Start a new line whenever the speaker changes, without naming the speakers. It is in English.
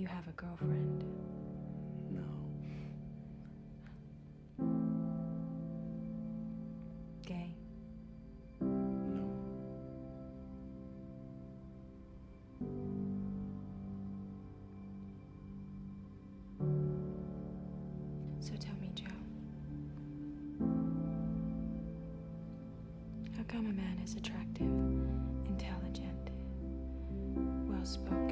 You have a girlfriend?
No.
Gay?
No.
So tell me, Joe, how come a man is attractive, intelligent, well-spoken,